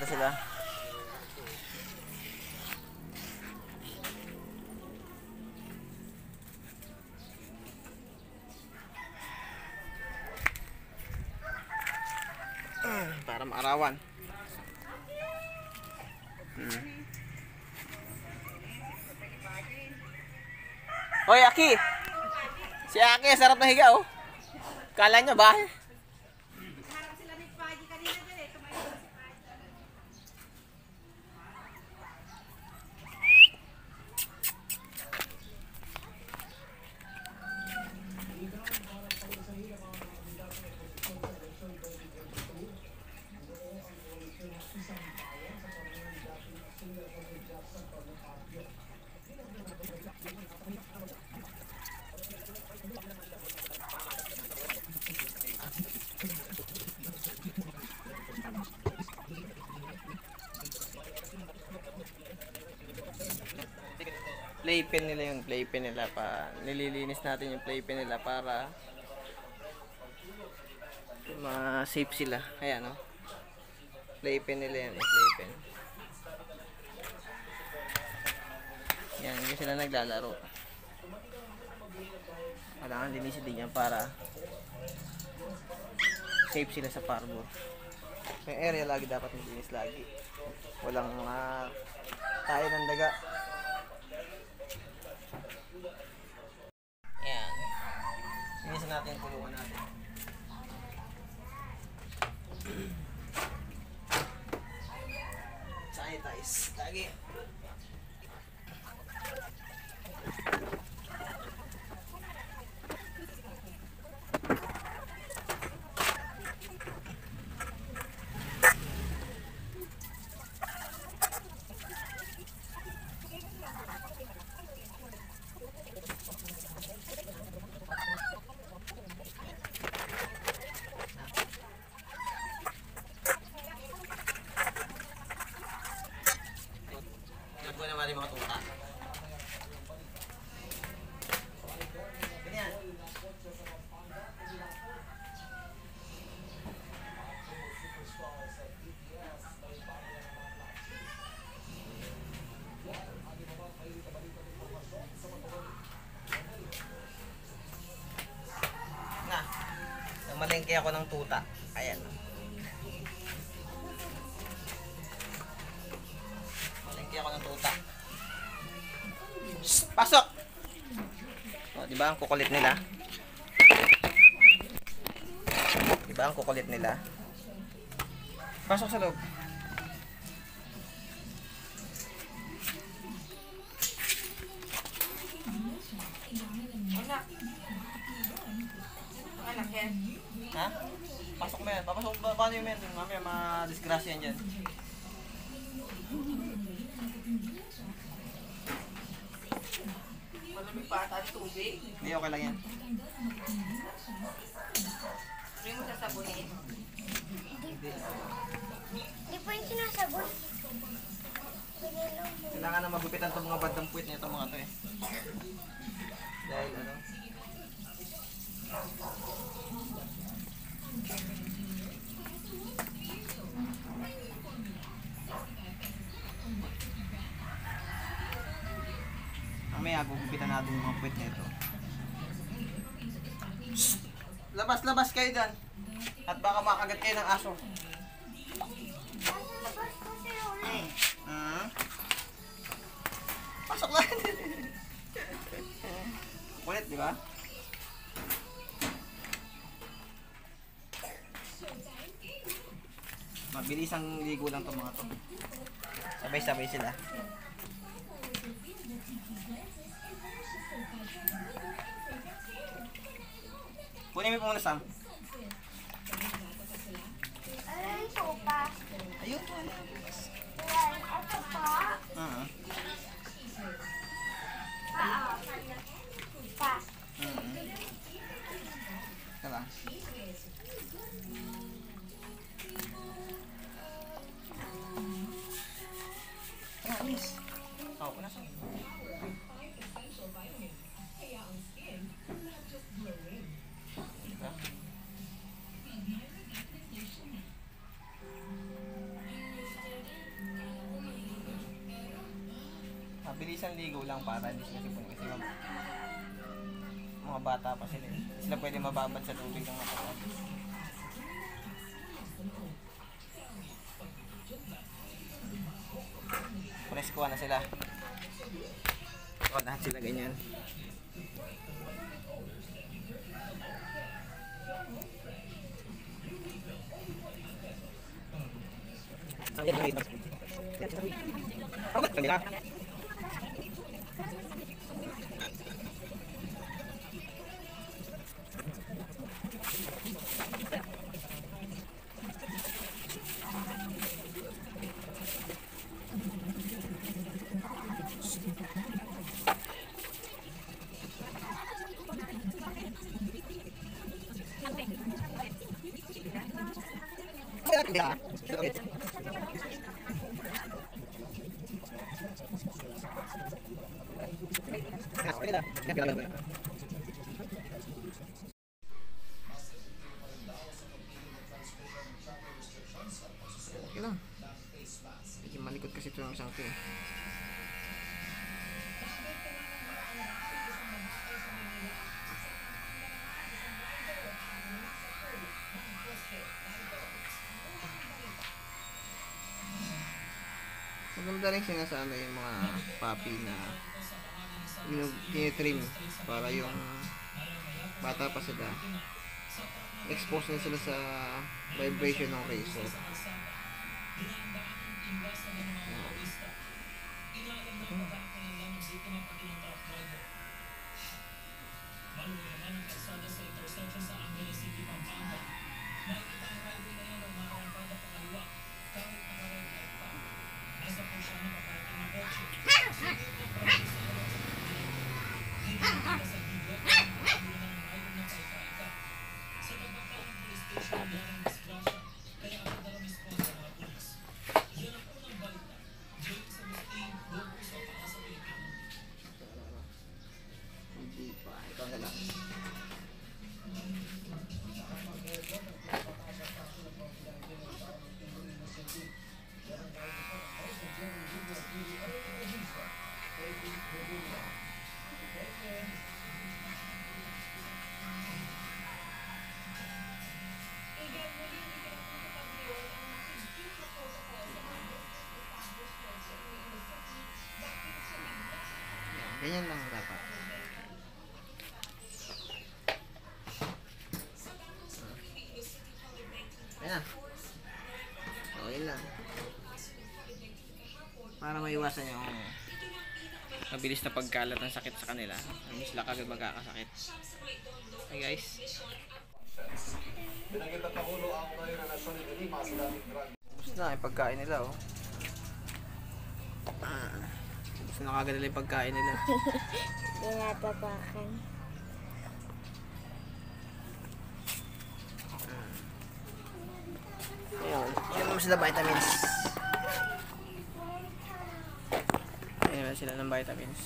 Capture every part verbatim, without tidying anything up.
sila. Para maarawan. Hmm. Hoy, Aki! Si Aki, sarap na higa, oh. Kala nyo ba? Harap sila ni Paji kanina dyan eh. Tumayo si Paji. Playpen nila yung playpen nila pa nililinis natin yung playpen nila para ma-safe sila. Ayan, no? Playpen nila yan, playpen. Yan, hindi sila naglalaro. Kailangan linisin din yan para safe sila sa parbo. Yung area lagi dapat nilinis lagi. Walang mga tayo ng daga. Ayan. Linisin natin yung kulungan natin. Sanitize. Lagi. Nagbuwan naman yung mga tuta. Ganyan. Na, namalengke ako ng tuta. Ayan. Malengke ako ng tuta. Shhh, pasok! O, diba ang kukulit nila? Diba ang kukulit nila? Pasok sa loob. Anak. Anak yan. Ha? Pasok mo yan. Papasok ba? Paano yung men? Mamaya ma-disgrasya yan dyan. Malamig pa ata ang tubig. Hindi, okay lang yan. Hindi mo sasabunin. Hindi po yung sinasabon. Kailangan na magupitan itong mga bandang puwit na itong mga to eh. Dahil ano? Mamaya gugupitan natin yung mga puwit na ito. Labas, labas kayo dyan. At baka makagat kayo ng aso. Labas po si Lola. Hmm? Pasok lang. Kulit, di ba? Mabilis ang ligo lang itong mga to. Sabay-sabay sila. Kunin mo po muna, Sam. Ano yung sopa? Ayun po. Yan, ito po. Uh-huh. Ah, pa. Mm-hmm. Tala. Ah, miss. Oh, kuna sa mabilisan ligo lang para hindi sila sipon kasi mga, mga bata pa sila. eh. Hindi sila pwede mababad sa tubig ng matagal. Presko na sila. O, lahat sila ganyan. Okay lang. Medyo malikot kasi ito yung isang ito eh. Maganda rin sinasama yung mga puppy na yung tinitrim para yung bata pa sila expose na sila sa vibration ng razor. Hindi pa, ikaw na lang. Ganyan lang dapat. Ayan na. So, yun lang. Para maiwasan yung mabilis na pagkalat ng sakit sa kanila. Hindi sila kagad magkakasakit. Hey guys. Gusto na yung pagkain nila oh. Ah. Gusto na kagad nila yung pagkain nila. Tinatapakan. Ayun. Ayun naman sila vitamins. Ayun naman sila ng vitamins.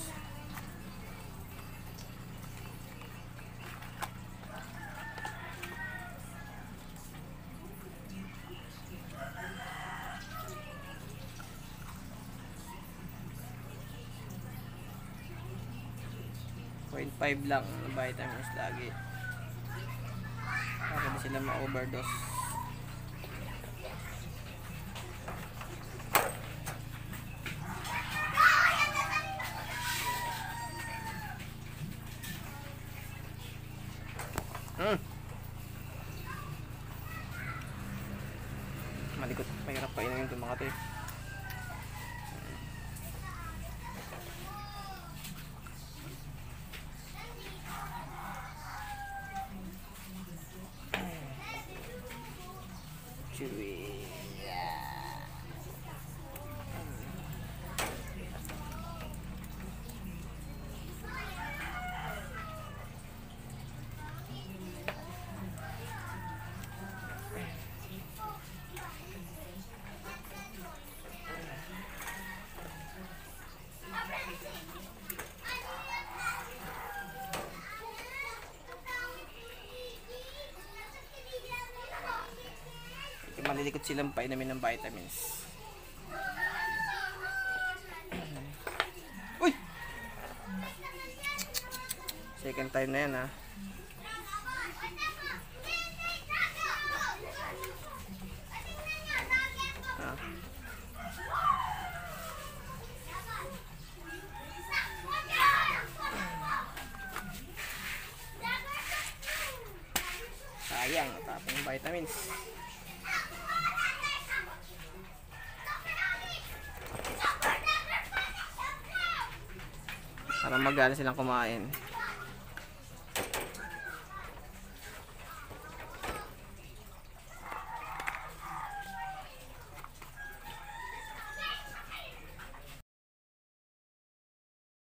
zero point five lang ang vitamins lagi. Para hindi sila ma-overdose. Hmm. Malikot, mahirap pa inumin itong mga ito eh. Chewy. Yeah. Malilikot silang painumin ng vitamins. Uy! Second time na yan ha. Ah. Sayang, tapong vitamins. Para magana silang kumain.